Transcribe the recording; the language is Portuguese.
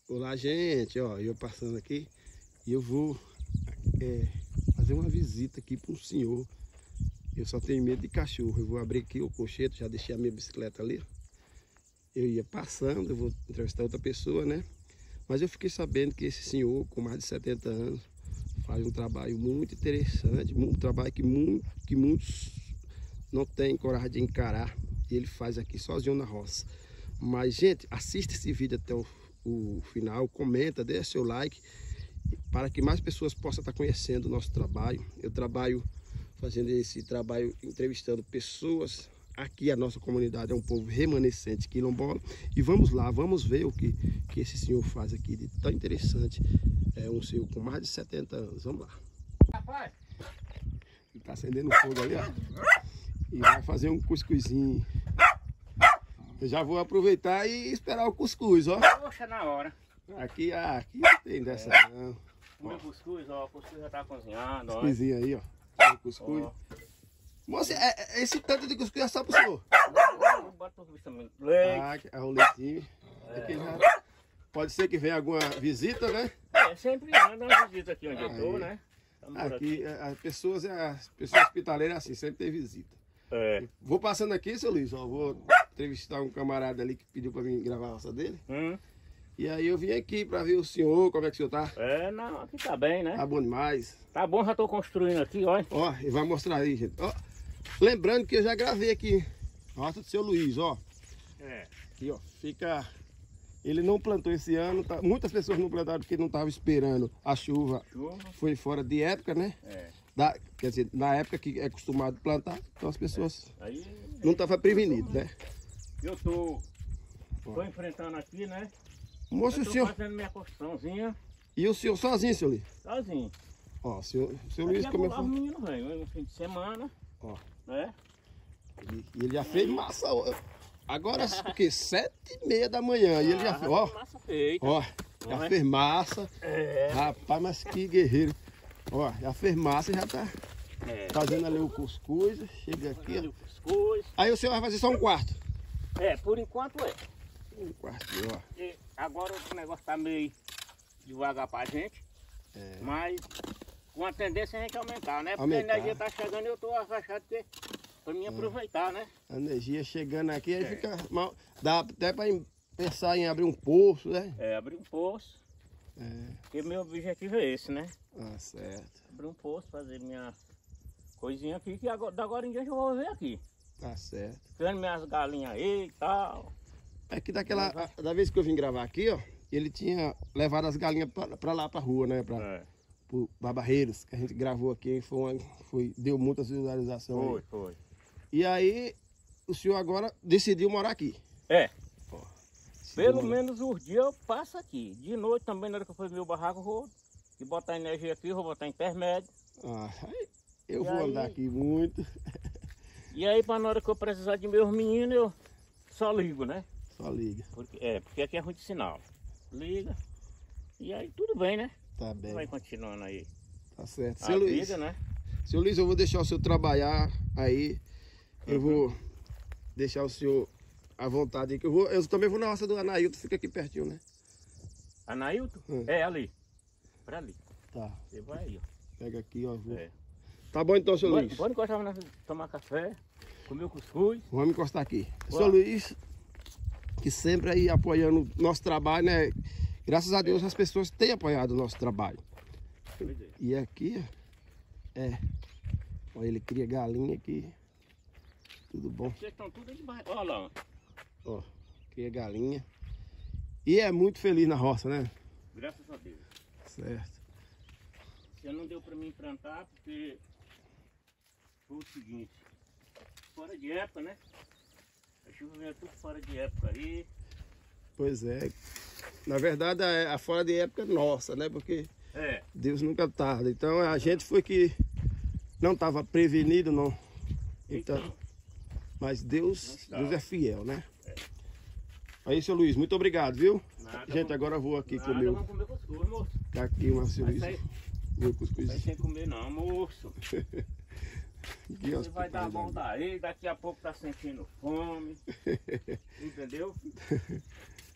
Olá, gente, ó, eu passando aqui e eu vou fazer uma visita aqui para um senhor. Eu só tenho medo de cachorro. Eu vou abrir aqui o colchete, já deixei a minha bicicleta ali. Eu ia passando, eu vou entrevistar outra pessoa, né? Mas eu fiquei sabendo que esse senhor, com mais de 70 anos, faz um trabalho muito interessante, um trabalho que muitos não têm coragem de encarar. E ele faz aqui sozinho na roça. Mas, gente, assista esse vídeo até o final, comenta, deixa seu like, para que mais pessoas possam estar conhecendo o nosso trabalho. Eu trabalho fazendo esse trabalho, entrevistando pessoas. Aqui a nossa comunidade é um povo remanescente quilombola. E vamos lá, vamos ver o que esse senhor faz aqui de tão interessante. É um senhor com mais de 70 anos. Vamos lá. Rapaz, Ele está acendendo fogo ali, ó. E vai fazer um cuscuzinho. Eu já vou aproveitar e esperar o cuscuz, ó. poxa, na hora. Aqui não tem dessa não. O meu cuscuz, ó, o cuscuz já tá cozinhando, ó. Cuscuzinho aí, ó. Tem cuscuz. Ó. Moça, esse tanto de cuscuz é só pro senhor? Bota o cuscuz também. Leite. Ah, é o leitinho. Aqui pode ser que venha alguma visita, né? Sempre anda uma visita aqui onde eu tô, Aí. né? Tamo por Aqui as pessoas hospitaleiras assim, sempre tem visita. É. Vou passando aqui, seu Luiz, ó. Vou entrevistar um camarada ali que pediu pra vir gravar a roça dele. E aí eu vim aqui pra ver o senhor, como é que o senhor tá? Não, aqui tá bem, né? Tá bom demais. Tá bom, já tô construindo aqui, ó. Ó, e vai mostrar aí, gente. Ó, lembrando que eu já gravei aqui a roça do seu Luiz, ó. Aqui, ó, fica... Ele não plantou esse ano, tá... Muitas pessoas não plantaram porque não estavam esperando a chuva. Foi fora de época, né? Quer dizer, na época que é acostumado plantar, então as pessoas Aí não estavam prevenidas, né? eu tô enfrentando aqui, né? Moço, Eu o tô senhor... fazendo minha construçãozinha E o senhor sozinho, seu Luiz? sozinho. Ó, seu Daqui Luiz a como pouco os meninos vêm, no fim de semana, Ó, né? e ele já fez massa. Agora, o quê? 7h30 da manhã. E ele já fez, ó. Massa feita. Ó, já fez massa. Rapaz, mas que guerreiro. Ó, já fez massa e já tá fazendo ali o cuscuz. Chega aqui, ó. O cuscuz. Aí o senhor vai fazer só um quarto. Por enquanto é. Um quarto, ó. E agora o negócio tá meio devagar pra gente. Mas com a tendência a gente aumentar, né? Porque Aumentar. a energia tá chegando e eu tô agachado pra mim aproveitar, né? A energia chegando aqui, aí fica mal. Dá até pra pensar em abrir um poço, né? Abrir um poço. Porque meu objetivo é esse, né? Ah, certo. Abrir um poço, fazer minha coisinha aqui, que agora, da agora em diante eu vou ver aqui. Tá certo. Tendo minhas galinhas aí e tal. É que da vez que eu vim gravar aqui, ó, ele tinha levado as galinhas pra lá, pra rua, né? Pro Barreiros, que a gente gravou aqui, deu muitas visualizações. Foi. E aí, o senhor agora decidiu morar aqui. Ó, Pelo menos os dias eu passo aqui. De noite também, na hora que eu for meu barraco, eu vou botar energia aqui, vou botar intermédio. Ah, eu E vou aí? andar aqui muito. E aí, na hora que eu precisar de meus meninos, eu só ligo, né? Só liga. Porque aqui é ruim de sinal. Liga. E aí tudo bem, né? Tá bem. Vai continuando aí. Tá certo. A Seu Luiz, vida, né? seu Luiz, eu vou deixar o senhor trabalhar aí. Eu vou deixar o senhor à vontade aí, que eu também vou na roça do Anailton, fica aqui pertinho, né? Anailton? Ali. Pra ali. Tá. Você vai aí, ó. Pega aqui, ó. Vou. É. Tá bom então, seu Luiz. Pode encostar pra nós tomar café, comer o cuscuz. Vamos encostar aqui. Bora. Seu Luiz, que sempre aí apoiando o nosso trabalho, né? Graças a Deus as pessoas têm apoiado o nosso trabalho. E aqui, ó, ele cria galinha aqui. Tudo bom. Vocês estão tudo aí debaixo. Olha lá. Ó, cria galinha. E é muito feliz na roça, né? Graças a Deus. Certo. Já não deu pra mim plantar porque foi o seguinte. Fora de época, né? A chuva veio tudo fora de época aí. Pois é. Na verdade, a fora de época nossa, né? Porque Deus nunca tarda. Então a gente foi que não estava prevenido, não. Então, mas Deus é fiel, né? Aí, seu Luiz, muito obrigado, viu? Nada, Gente, agora eu vou aqui comer. Vamos comer cuscuz, moço. Tá aqui uma seu Luiz. Meu cuscuz. Vai sem comer não, moço. Aqui, ó, Você vai dar volta aí, daqui a pouco tá sentindo fome. Entendeu?